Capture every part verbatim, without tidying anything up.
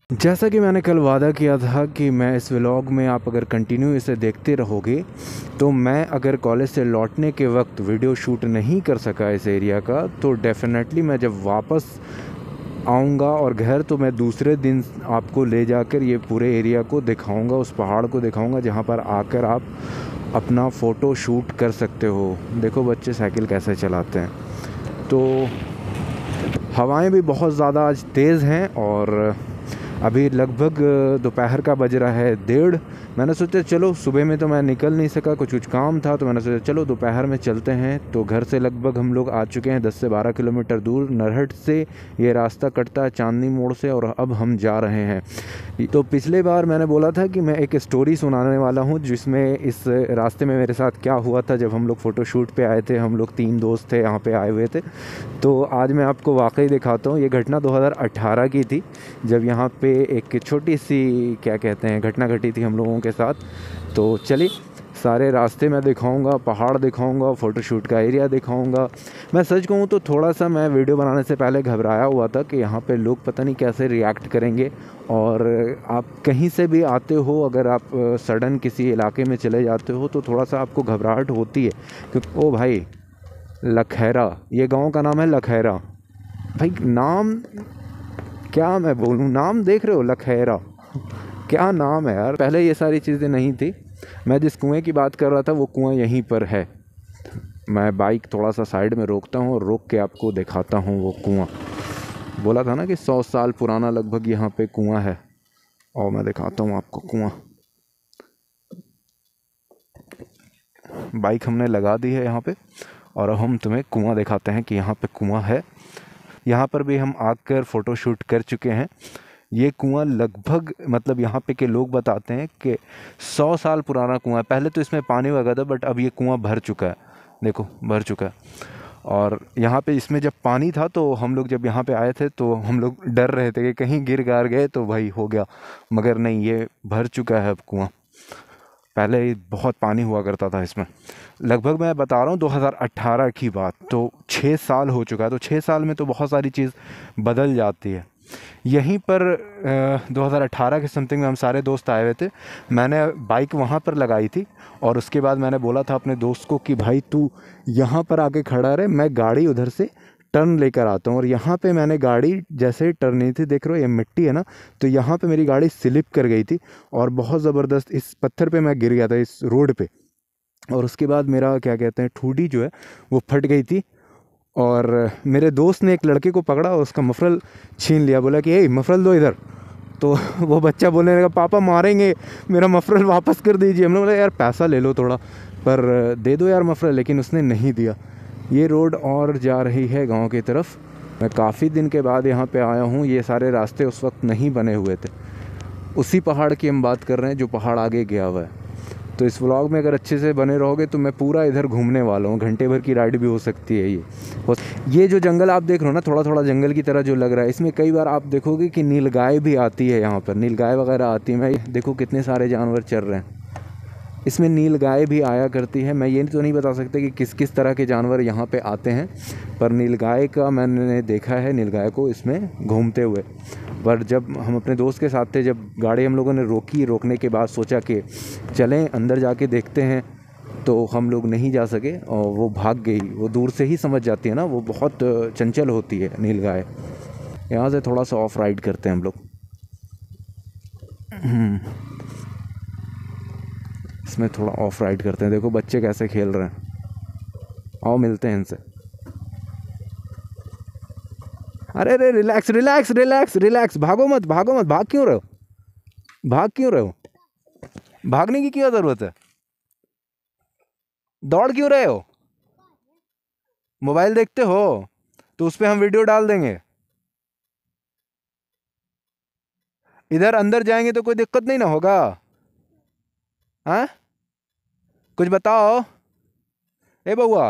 जैसा कि मैंने कल वादा किया था कि मैं इस व्लॉग में आप अगर कंटिन्यू इसे देखते रहोगे तो मैं अगर कॉलेज से लौटने के वक्त वीडियो शूट नहीं कर सका इस एरिया का, तो डेफिनेटली मैं जब वापस आऊँगा और घर, तो मैं दूसरे दिन आपको ले जाकर ये पूरे एरिया को दिखाऊंगा, उस पहाड़ को दिखाऊंगा जहाँ पर आकर आप अपना फ़ोटो शूट कर सकते हो। देखो बच्चे साइकिल कैसे चलाते हैं। तो हवाएं भी बहुत ज़्यादा आज तेज़ हैं और अभी लगभग दोपहर का बज रहा है डेढ़। मैंने सोचा चलो, सुबह में तो मैं निकल नहीं सका, कुछ कुछ काम था, तो मैंने सोचा चलो दोपहर में चलते हैं। तो घर से लगभग हम लोग आ चुके हैं दस से बारह किलोमीटर दूर। नरहट से ये रास्ता कटता है चांदनी मोड़ से, और अब हम जा रहे हैं। तो पिछले बार मैंने बोला था कि मैं एक स्टोरी सुनाने वाला हूँ जिसमें इस रास्ते में मेरे साथ क्या हुआ था जब हम लोग फ़ोटोशूट पे आए थे। हम लोग तीन दोस्त थे, यहाँ पे आए हुए थे। तो आज मैं आपको वाकई दिखाता हूँ। ये घटना दो हज़ार अठारह की थी, जब यहाँ पे एक छोटी सी क्या कहते हैं घटना घटी थी हम लोगों के साथ। तो चलिए, सारे रास्ते मैं दिखाऊंगा, पहाड़ दिखाऊंगा, फ़ोटोशूट का एरिया दिखाऊंगा। मैं सच कहूँ तो थोड़ा सा मैं वीडियो बनाने से पहले घबराया हुआ था कि यहाँ पे लोग पता नहीं कैसे रिएक्ट करेंगे। और आप कहीं से भी आते हो, अगर आप सडन किसी इलाके में चले जाते हो तो थोड़ा सा आपको घबराहट होती है। क्योंकि ओ भाई, लखैरा, ये गांव का नाम है लखैरा। भाई नाम क्या मैं बोलूँ, नाम देख रहे हो, लखैरा, क्या नाम है यार। पहले ये सारी चीज़ें नहीं थी। मैं जिस कुएं की बात कर रहा था वो कुआं यहीं पर है। मैं बाइक थोड़ा सा साइड में रोकता हूँ और रोक के आपको दिखाता हूँ वो कुआं। बोला था ना कि सौ साल पुराना लगभग यहाँ पे कुआं है, और मैं दिखाता हूँ आपको कुआं। बाइक हमने लगा दी है यहाँ पे, और अब हम तुम्हें कुआं दिखाते हैं कि यहाँ पे कुआं है। यहाँ पर भी हम आकर फ़ोटोशूट कर चुके हैं। ये कुआं लगभग, मतलब यहाँ पे के लोग बताते हैं कि सौ साल पुराना कुआं है। पहले तो इसमें पानी वगा था, बट अब ये कुआं भर चुका है। देखो भर चुका है। और यहाँ पे इसमें जब पानी था तो हम लोग जब यहाँ पे आए थे तो हम लोग डर रहे थे कि कहीं गिर गार गए तो भाई हो गया, मगर नहीं, ये भर चुका है अब कुआं। पहले बहुत पानी हुआ करता था इसमें। लगभग मैं बता रहा हूँ दो हज़ार अठारह की बात, तो छः साल हो चुका है। तो छः साल में तो बहुत सारी चीज़ बदल जाती है। यहीं पर दो हज़ार अठारह के समथिंग में हम सारे दोस्त आए हुए थे। मैंने बाइक वहाँ पर लगाई थी, और उसके बाद मैंने बोला था अपने दोस्त को कि भाई तू यहाँ पर आके खड़ा रहे, मैं गाड़ी उधर से टर्न लेकर आता हूँ। और यहाँ पे मैंने गाड़ी जैसे ही टर्न नहीं थी, देख रहे हो ये मिट्टी है ना, तो यहाँ पे मेरी गाड़ी स्लिप कर गई थी और बहुत ज़बरदस्त इस पत्थर पे मैं गिर गया था, इस रोड पे। और उसके बाद मेरा क्या कहते हैं ठूडी जो है वो फट गई थी। और मेरे दोस्त ने एक लड़के को पकड़ा और उसका मफरल छीन लिया, बोला कि ए मफरल दो इधर। तो वो बच्चा बोलने लगा पापा मारेंगे, मेरा मफरल वापस कर दीजिए। हम लोग बोले यार पैसा ले लो थोड़ा, पर दे दो यार मफरल, लेकिन उसने नहीं दिया। ये रोड और जा रही है गांव की तरफ। मैं काफ़ी दिन के बाद यहाँ पे आया हूँ। ये सारे रास्ते उस वक्त नहीं बने हुए थे। उसी पहाड़ की हम बात कर रहे हैं जो पहाड़ आगे गया हुआ है। तो इस व्लॉग में अगर अच्छे से बने रहोगे तो मैं पूरा इधर घूमने वाला हूँ। घंटे भर की राइड भी हो सकती है ये। बस ये जो जंगल आप देख रहे हो ना, थोड़ा थोड़ा जंगल की तरह जो लग रहा है, इसमें कई बार आप देखोगे कि नीलगाय भी आती है। यहाँ पर नीलगाय वगैरह आती है। मैं देखो कितने सारे जानवर चल रहे हैं, इसमें नीलगाय भी आया करती है। मैं ये तो नहीं बता सकता कि किस किस तरह के जानवर यहाँ पे आते हैं, पर नीलगाय का मैंने देखा है, नीलगाय को इसमें घूमते हुए। पर जब हम अपने दोस्त के साथ थे, जब गाड़ी हम लोगों ने रोकी, रोकने के बाद सोचा कि चलें अंदर जाके देखते हैं, तो हम लोग नहीं जा सके और वो भाग गई। वो दूर से ही समझ जाती है ना, वो बहुत चंचल होती है नीलगाय। यहाँ से थोड़ा सा ऑफ राइड करते हैं हम लोग। इसमें थोड़ा ऑफ राइड करते हैं। देखो बच्चे कैसे खेल रहे हैं। आओ मिलते हैं इनसे। अरे अरे रिलैक्स रिलैक्स रिलैक्स रिलैक्स, भागो मत भागो मत। भाग क्यों रहे हो, भाग क्यों रहे हो, भागने की क्या ज़रूरत है, दौड़ क्यों रहे हो। मोबाइल देखते हो तो उस पर हम वीडियो डाल देंगे। इधर अंदर जाएंगे तो कोई दिक्कत नहीं ना होगा। हाँ कुछ बताओ, ए बउआ।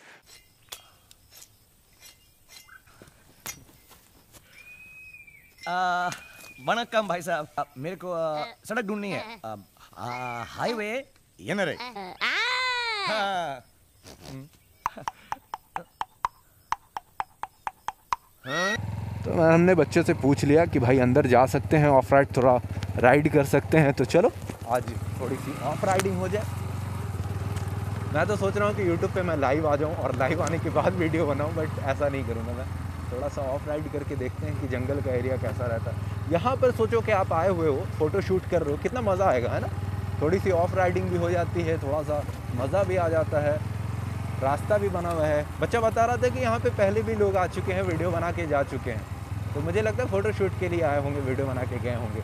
आ, वणक्कम भाई साहब, आ, मेरे को आ, सड़क ढूंढनी है। आ, आ, हाईवे ये न रे। हाँ। हाँ। तो हमने बच्चों से पूछ लिया कि भाई अंदर जा सकते हैं, ऑफ राइड थोड़ा राइड कर सकते हैं, तो चलो आज थोड़ी सी ऑफ राइडिंग हो जाए। मैं तो सोच रहा हूँ कि यूट्यूब पे मैं लाइव आ जाऊँ और लाइव आने के बाद वीडियो बनाऊँ, बट ऐसा नहीं करूँगा। मैं थोड़ा सा ऑफ राइड करके देखते हैं कि जंगल का एरिया कैसा रहता है। यहाँ पर सोचो कि आप आए हुए हो, फ़ोटो शूट कर रहे हो, कितना मज़ा आएगा, है ना। थोड़ी सी ऑफ राइडिंग भी हो जाती है, थोड़ा सा मज़ा भी आ जाता है, रास्ता भी बना हुआ है। बच्चा बता रहा था कि यहाँ पे पहले भी लोग आ चुके हैं, वीडियो बना के जा चुके हैं, तो मुझे लगता है फ़ोटो शूट के लिए आए होंगे, वीडियो बना के गए होंगे।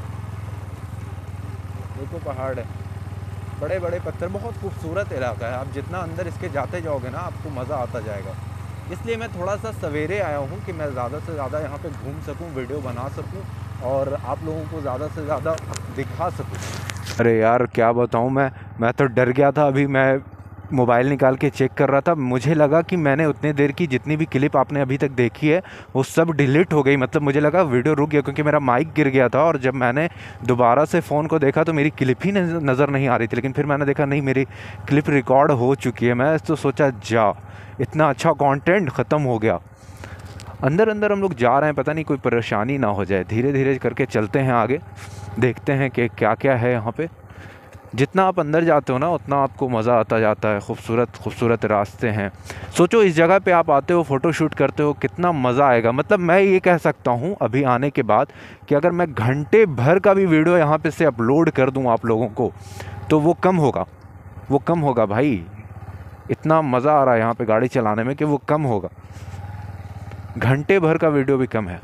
देखो पहाड़ है, बड़े बड़े पत्थर, बहुत खूबसूरत इलाका है। आप जितना अंदर इसके जाते जाओगे ना, आपको मज़ा आता जाएगा। इसलिए मैं थोड़ा सा सवेरे आया हूँ कि मैं ज़्यादा से ज़्यादा यहाँ पे घूम सकूँ, वीडियो बना सकूँ और आप लोगों को ज़्यादा से ज़्यादा दिखा सकूँ। अरे यार क्या बताऊँ, मैं मैं तो डर गया था। अभी मैं मोबाइल निकाल के चेक कर रहा था, मुझे लगा कि मैंने उतने देर की जितनी भी क्लिप आपने अभी तक देखी है वो सब डिलीट हो गई। मतलब मुझे लगा वीडियो रुक गया, क्योंकि मेरा माइक गिर गया था और जब मैंने दोबारा से फ़ोन को देखा तो मेरी क्लिप ही नज़र नहीं आ रही थी। लेकिन फिर मैंने देखा नहीं, मेरी क्लिप रिकॉर्ड हो चुकी है। मैं तो सोचा जा, इतना अच्छा कंटेंट ख़त्म हो गया। अंदर अंदर हम लोग जा रहे हैं, पता नहीं कोई परेशानी ना हो जाए। धीरे धीरे करके चलते हैं आगे, देखते हैं कि क्या क्या है यहाँ पे। जितना आप अंदर जाते हो ना, उतना आपको मज़ा आता जाता है। खूबसूरत खूबसूरत रास्ते हैं। सोचो इस जगह पे आप आते हो, फ़ोटो शूट करते हो, कितना मज़ा आएगा। मतलब मैं ये कह सकता हूँ अभी आने के बाद कि अगर मैं घंटे भर का भी वीडियो यहाँ पे से अपलोड कर दूँ आप लोगों को, तो वो कम होगा, वो कम होगा भाई। इतना मज़ा आ रहा है यहाँ पे गाड़ी चलाने में कि वो कम होगा। घंटे भर का वीडियो भी कम है।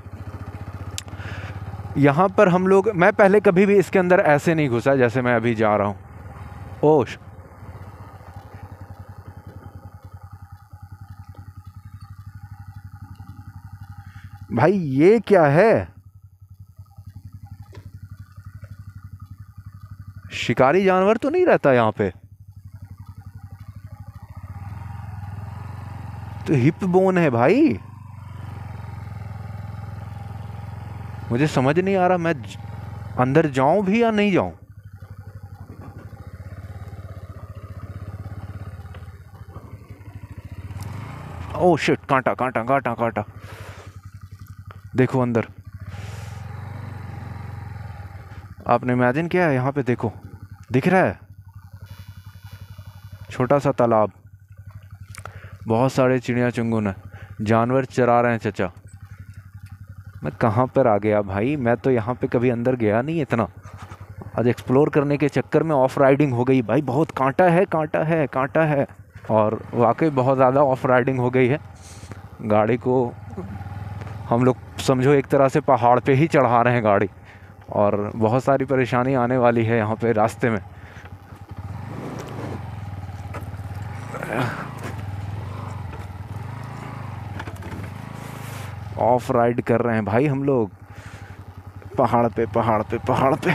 यहाँ पर हम लोग, मैं पहले कभी भी इसके अंदर ऐसे नहीं घुसा जैसे मैं अभी जा रहा हूँ। ओश, भाई ये क्या है? शिकारी जानवर तो नहीं रहता यहाँ पे? तो हिप बोन है भाई। मुझे समझ नहीं आ रहा मैं अंदर जाऊं भी या नहीं जाऊं। ओह शिट, कांटा कांटा कांटा कांटा। देखो अंदर, आपने इमेजिन किया है यहाँ पे? देखो दिख रहा है छोटा सा तालाब, बहुत सारे चिड़िया चुंगुन है, जानवर चरा रहे हैं। चचा मैं कहाँ पर आ गया भाई, मैं तो यहाँ पे कभी अंदर गया नहीं इतना। आज एक्सप्लोर करने के चक्कर में ऑफ राइडिंग हो गई भाई। बहुत कांटा है, कांटा है, कांटा है, और वाकई बहुत ज़्यादा ऑफ राइडिंग हो गई है। गाड़ी को हम लोग समझो एक तरह से पहाड़ पे ही चढ़ा रहे हैं गाड़ी, और बहुत सारी परेशानी आने वाली है यहाँ पे रास्ते में। ऑफ राइड कर रहे हैं भाई हम लोग, पहाड़ पे पहाड़ पे पहाड़ पे।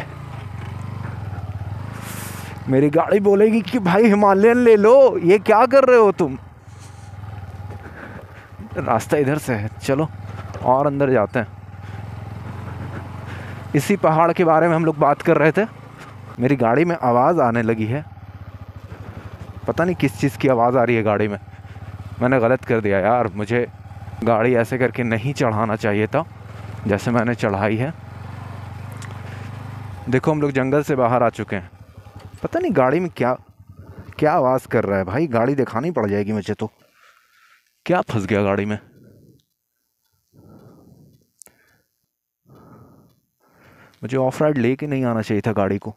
मेरी गाड़ी बोलेगी कि भाई हिमालयन ले लो, ये क्या कर रहे हो तुम। रास्ता इधर से है, चलो और अंदर जाते हैं। इसी पहाड़ के बारे में हम लोग बात कर रहे थे। मेरी गाड़ी में आवाज़ आने लगी है, पता नहीं किस चीज़ की आवाज़ आ रही है गाड़ी में। मैंने गलत कर दिया यार, मुझे गाड़ी ऐसे करके नहीं चढ़ाना चाहिए था जैसे मैंने चढ़ाई है। देखो हम लोग जंगल से बाहर आ चुके हैं। पता नहीं गाड़ी में क्या क्या आवाज़ कर रहा है भाई, गाड़ी दिखानी पड़ जाएगी मुझे। तो क्या फंस गया गाड़ी में। मुझे ऑफ राइड लेके नहीं आना चाहिए था गाड़ी को।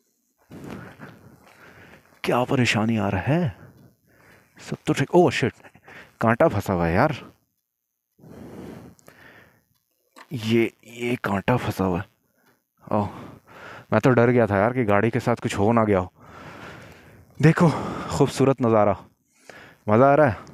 क्या परेशानी आ रहा है, सब तो ठीक। ओह शिट, कांटा फंसा हुआ है यार, ये ये कांटा फंसा हुआ है। ओह मैं तो डर गया था यार कि गाड़ी के साथ कुछ हो ना गया हो। देखो खूबसूरत नज़ारा, मज़ा आ रहा है,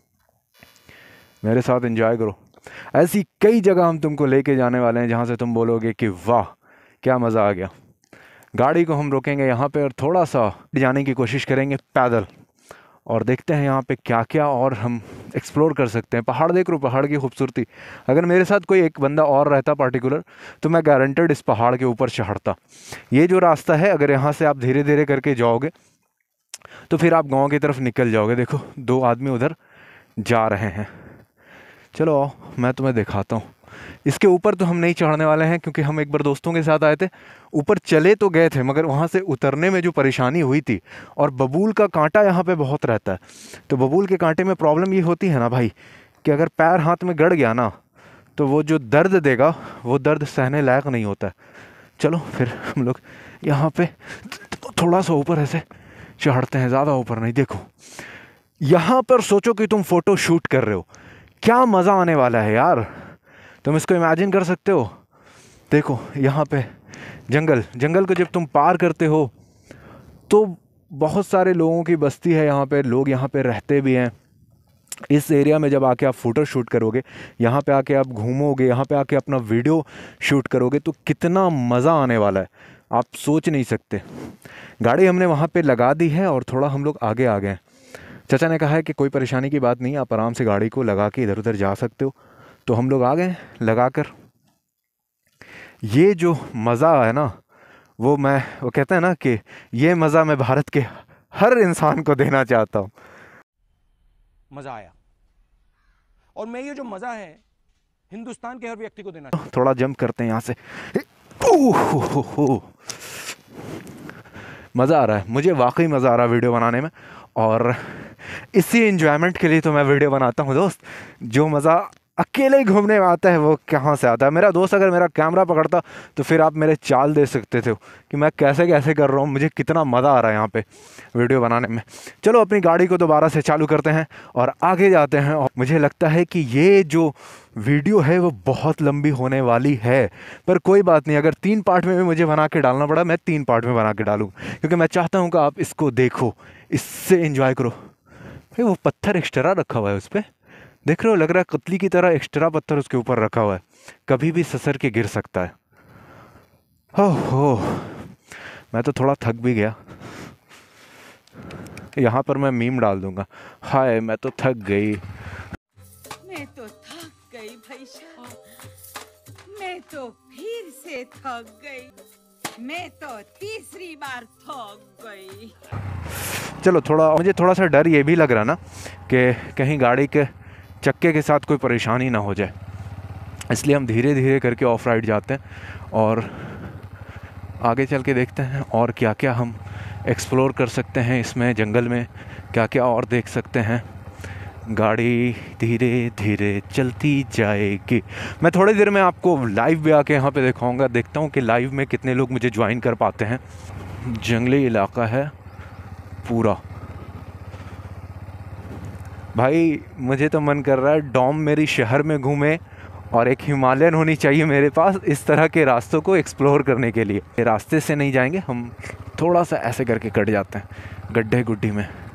मेरे साथ एंजॉय करो। ऐसी कई जगह हम तुमको लेके जाने वाले हैं जहाँ से तुम बोलोगे कि वाह क्या मज़ा आ गया। गाड़ी को हम रोकेंगे यहाँ पे और थोड़ा सा जाने की कोशिश करेंगे पैदल, और देखते हैं यहाँ पे क्या क्या और हम एक्सप्लोर कर सकते हैं। पहाड़ देख लो, पहाड़ की खूबसूरती। अगर मेरे साथ कोई एक बंदा और रहता पार्टिकुलर, तो मैं गारंटेड इस पहाड़ के ऊपर चढ़ता। ये जो रास्ता है, अगर यहाँ से आप धीरे धीरे करके जाओगे तो फिर आप गांव की तरफ निकल जाओगे। देखो दो आदमी उधर जा रहे हैं, चलो आओ मैं तुम्हें दिखाता हूँ। इसके ऊपर तो हम नहीं चढ़ने वाले हैं क्योंकि हम एक बार दोस्तों के साथ आए थे, ऊपर चले तो गए थे मगर वहाँ से उतरने में जो परेशानी हुई थी, और बबूल का कांटा यहाँ पे बहुत रहता है। तो बबूल के कांटे में प्रॉब्लम ये होती है ना भाई कि अगर पैर हाथ में गड़ गया ना तो वो जो दर्द देगा वो दर्द सहने लायक नहीं होता है। चलो फिर हम लोग यहाँ पे थोड़ा सा ऊपर ऐसे चढ़ते हैं, ज़्यादा ऊपर नहीं। देखो यहाँ पर सोचो कि तुम फ़ोटो शूट कर रहे हो, क्या मज़ा आने वाला है यार, तुम इसको इमेजिन कर सकते हो। देखो यहाँ पे जंगल, जंगल को जब तुम पार करते हो तो बहुत सारे लोगों की बस्ती है यहाँ पे, लोग यहाँ पे रहते भी हैं। इस एरिया में जब आके आप फ़ोटो शूट करोगे, यहाँ पे आके आप घूमोगे, यहाँ पे आके अपना वीडियो शूट करोगे तो कितना मज़ा आने वाला है आप सोच नहीं सकते। गाड़ी हमने वहाँ पे लगा दी है और थोड़ा हम लोग आगे आ गए हैं। चाचा ने कहा है कि कोई परेशानी की बात नहीं, आप आराम से गाड़ी को लगा के इधर उधर जा सकते हो। तो हम लोग आ गए लगा कर। ये जो मज़ा है ना वो मैं वो कहते हैं ना कि ये मज़ा मैं भारत के हर इंसान को देना चाहता हूँ। मजा आया और मैं ये जो मजा है हिंदुस्तान के हर व्यक्ति को देना चाहता हूं। थोड़ा जंप करते हैं यहाँ से। मज़ा आ रहा है, मुझे वाकई मज़ा आ रहा है वीडियो बनाने में, और इसी एंजॉयमेंट के लिए तो मैं वीडियो बनाता हूँ दोस्त। जो मज़ा अकेले ही घूमने में आता है वो कहाँ से आता है। मेरा दोस्त अगर मेरा कैमरा पकड़ता तो फिर आप मेरे चाल दे सकते थे कि मैं कैसे कैसे कर रहा हूँ, मुझे कितना मज़ा आ रहा है यहाँ पे वीडियो बनाने में। चलो अपनी गाड़ी को दोबारा से चालू करते हैं और आगे जाते हैं। और मुझे लगता है कि ये जो वीडियो है वो बहुत लंबी होने वाली है, पर कोई बात नहीं, अगर तीन पार्ट में भी मुझे बना के डालना पड़ा मैं तीन पार्ट में बना के डालूँ, क्योंकि मैं चाहता हूँ कि आप इसको देखो, इससे एंजॉय करो। भाई वो पत्थर एक्स्ट्रा रखा हुआ है उस पर, देख रहे हो, लग रहा है कतली की तरह एक्स्ट्रा पत्थर उसके ऊपर रखा हुआ है, कभी भी ससर के गिर सकता है। हो हो मैं तो थोड़ा थक भी गया। यहाँ पर मैं मीम डाल दूंगा, हाय मैं तो थक गई। मैं तो थक गई भाई साहब, मैं तो फिर से थक गई, मैं तो तीसरी बार थक गई। चलो थोड़ा मुझे थोड़ा सा डर ये भी लग रहा ना कि कहीं गाड़ी के चक्के के साथ कोई परेशानी ना हो जाए, इसलिए हम धीरे धीरे करके ऑफ राइड जाते हैं और आगे चल के देखते हैं और क्या क्या हम एक्सप्लोर कर सकते हैं इसमें, जंगल में क्या क्या और देख सकते हैं। गाड़ी धीरे धीरे चलती जाएगी। मैं थोड़ी देर में आपको लाइव भी आके यहाँ पे दिखाऊंगा, देखता हूँ कि लाइव में कितने लोग मुझे ज्वाइन कर पाते हैं। जंगली इलाका है पूरा भाई, मुझे तो मन कर रहा है डॉम मेरी शहर में घूमे और एक हिमालयन होनी चाहिए मेरे पास इस तरह के रास्तों को एक्सप्लोर करने के लिए। रास्ते से नहीं जाएंगे हम, थोड़ा सा ऐसे करके कट जाते हैं गड्ढे गुड्ढी में।